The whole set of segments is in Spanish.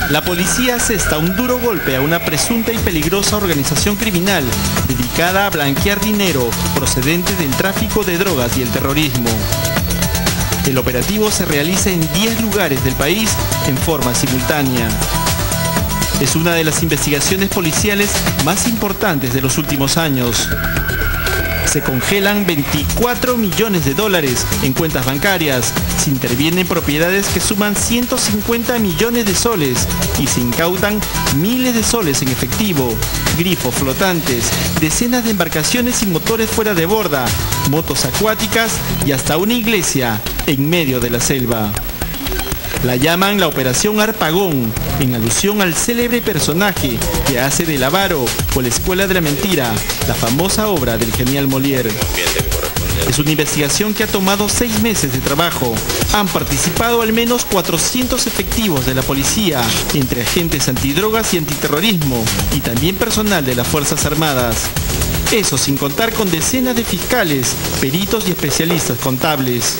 La policía asesta un duro golpe a una presunta y peligrosa organización criminal dedicada a blanquear dinero procedente del tráfico de drogas y el terrorismo. El operativo se realiza en 10 lugares del país en forma simultánea. Es una de las investigaciones policiales más importantes de los últimos años. Se congelan 24 millones de dólares en cuentas bancarias, se intervienen propiedades que suman 150 millones de soles y se incautan miles de soles en efectivo, grifos flotantes, decenas de embarcaciones sin motores fuera de borda, motos acuáticas y hasta una iglesia en medio de la selva. La llaman la Operación Harpagón, en alusión al célebre personaje que hace del avaro o la Escuela de la Mentira, la famosa obra del genial Molière. Es una investigación que ha tomado 6 meses de trabajo. Han participado al menos 400 efectivos de la policía, entre agentes antidrogas y antiterrorismo, y también personal de las Fuerzas Armadas. Eso sin contar con decenas de fiscales, peritos y especialistas contables.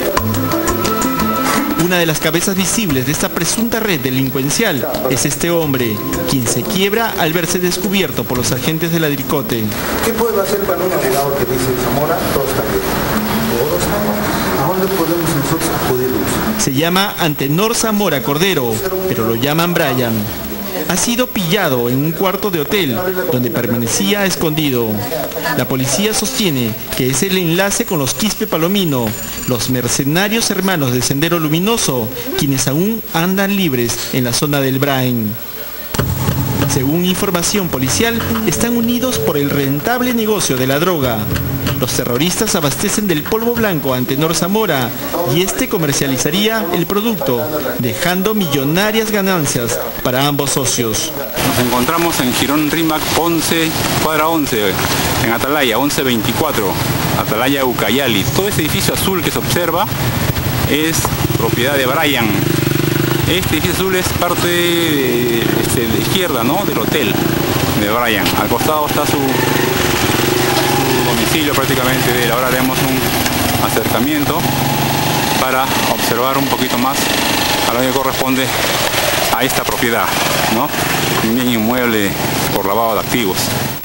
Una de las cabezas visibles de esta presunta red delincuencial es este hombre, quien se quiebra al verse descubierto por los agentes de la DIRCOTE. ¿Qué puedo hacer para un abogado que dice Zamora? Todos también. Todos también. ¿A dónde podemos nosotros acudirnos? Se llama Antenor Zamora Cordero, pero lo llaman Brian. Ha sido pillado en un cuarto de hotel, donde permanecía escondido. La policía sostiene que es el enlace con los Quispe Palomino, los mercenarios hermanos de Sendero Luminoso, quienes aún andan libres en la zona del Brain. Según información policial, están unidos por el rentable negocio de la droga. Los terroristas abastecen del polvo blanco a Antenor Zamora y este comercializaría el producto, dejando millonarias ganancias para ambos socios. Nos encontramos en Girón Rímac 11, cuadra 11, en Atalaya 1124, Atalaya Ucayali. Todo ese edificio azul que se observa es propiedad de Brian. Este edificio azul es parte de izquierda, ¿no?, del hotel de Brian. Al costado está su domicilio prácticamente de él. Ahora haremos un acercamiento para observar un poquito más a lo que corresponde a esta propiedad, ¿no? Un bien inmueble por lavado de activos.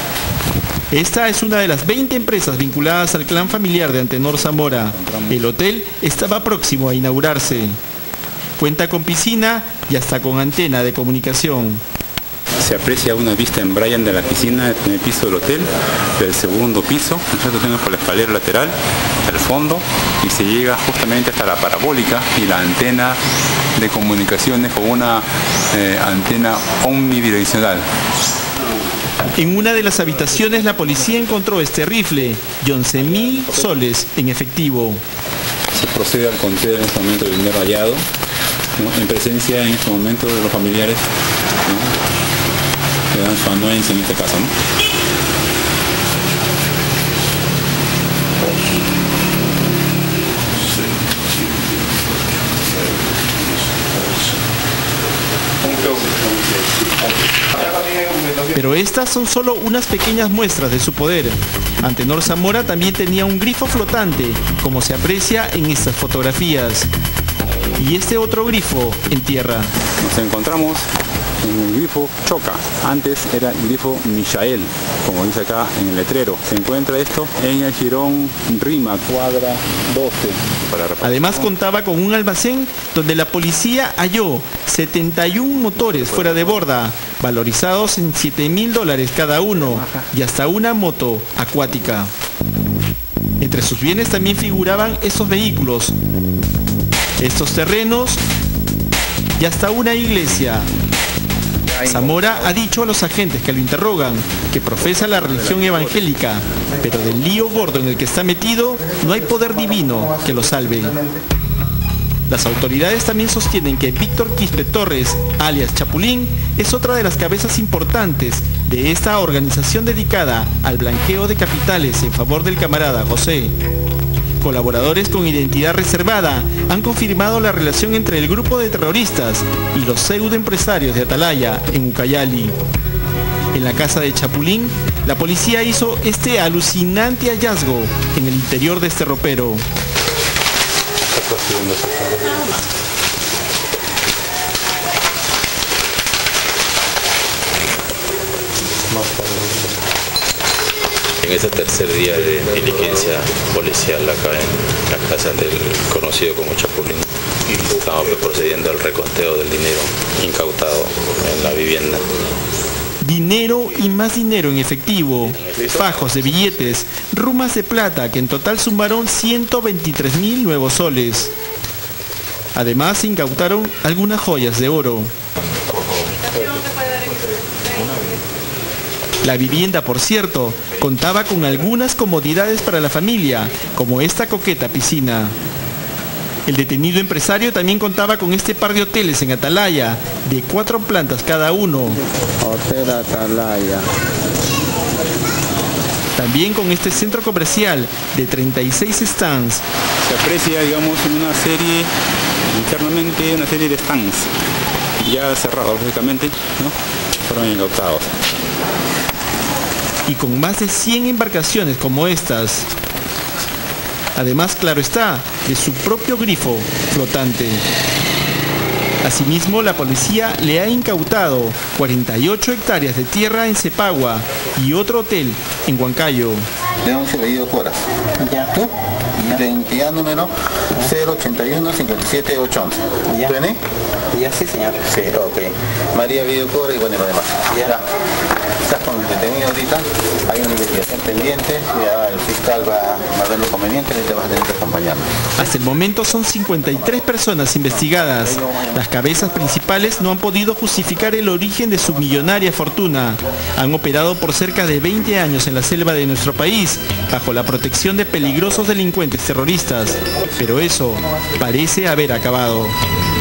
Esta es una de las 20 empresas vinculadas al clan familiar de Antenor Zamora. El hotel estaba próximo a inaugurarse. Cuenta con piscina y hasta con antena de comunicación. Se aprecia una vista en Brian de la piscina del primer piso del hotel, del segundo piso. Nosotros tenemos por la escalera lateral hasta el fondo y se llega justamente hasta la parabólica y la antena de comunicaciones con una antena omnidireccional. En una de las habitaciones la policía encontró este rifle y 11.000 soles en efectivo. Se procede al conteo en este momento del dinero hallado, ¿no?, en presencia en este momento de los familiares, ¿no?, que dan su anuencia en este caso, ¿no? Pero estas son solo unas pequeñas muestras de su poder. Antenor Zamora también tenía un grifo flotante, como se aprecia en estas fotografías. Y este otro grifo en tierra. Nos encontramos en el grifo Choca. Antes era el grifo Michael, como dice acá en el letrero. Se encuentra esto en el Girón Rima, cuadra 12. Además contaba con un almacén donde la policía halló 71 motores fuera de borda, valorizados en $7.000 cada uno, y hasta una moto acuática. Entre sus bienes también figuraban esos vehículos, estos terrenos y hasta una iglesia. Zamora ha dicho a los agentes que lo interrogan que profesa la religión evangélica, pero del lío gordo en el que está metido no hay poder divino que lo salve. Las autoridades también sostienen que Víctor Quispe Torres, alias Chapulín, es otra de las cabezas importantes de esta organización dedicada al blanqueo de capitales en favor del camarada José. Colaboradores con identidad reservada han confirmado la relación entre el grupo de terroristas y los pseudoempresarios de Atalaya en Ucayali. En la casa de Chapulín, la policía hizo este alucinante hallazgo en el interior de este ropero. En este tercer día de diligencia policial acá en la casa del conocido como Chapulín, estamos procediendo al reconteo del dinero incautado en la vivienda. Dinero y más dinero en efectivo, fajos de billetes, rumas de plata que en total sumaron 123.000 nuevos soles. Además se incautaron algunas joyas de oro. La vivienda, por cierto, contaba con algunas comodidades para la familia, como esta coqueta piscina. El detenido empresario también contaba con este par de hoteles en Atalaya, de 4 plantas cada uno. Hotel Atalaya. También con este centro comercial de 36 stands. Se aprecia, digamos, en una serie, internamente, una serie de stands, ya cerrados, lógicamente, ¿no? Fueron incautados. Y con más de 100 embarcaciones como estas. Además, claro está, de su propio grifo flotante. Asimismo, la policía le ha incautado 48 hectáreas de tierra en Cepagua y otro hotel en Huancayo. De 11 Bellido Coras. Ya. ¿Tú? Ya. De identidad número 081 57 811. Ya. ¿Tu DNI? Ya sí, señor. Sí, ok. María Bellido Coras y bueno, y lo demás. Ya. Estás con el detenido ahorita, hay una investigación pendiente, ya el fiscal va a ver lo conveniente y te vas a tener que acompañarnos. Hasta el momento son 53 personas investigadas. Las cabezas principales no han podido justificar el origen de su millonaria fortuna. Han operado por cerca de 20 años en la selva de nuestro país, bajo la protección de peligrosos delincuentes terroristas. Pero eso parece haber acabado.